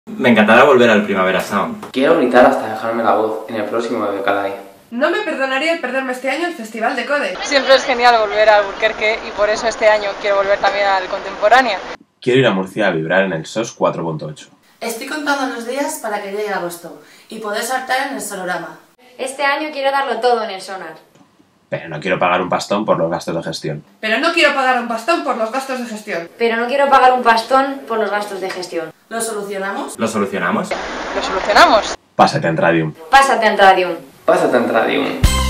Me encantará volver al Primavera Sound. Quiero gritar hasta dejarme la voz en el próximo BBK. No me perdonaría el perderme este año el Festival de Code. Siempre es genial volver a Alburquerque y por eso este año quiero volver también al Contemporánea. Quiero ir a Murcia a vibrar en el SOS 4.8. Estoy contando los días para que llegue agosto y poder saltar en el Sonorama. Este año quiero darlo todo en el Sonar. Pero no quiero pagar un pastón por los gastos de gestión. Pero no quiero pagar un pastón por los gastos de gestión. Pero no quiero pagar un pastón por los gastos de gestión. ¿Lo solucionamos? ¿Lo solucionamos? ¿Lo solucionamos? Pásate en Radium. Pásate en Radium. Pásate en Radium.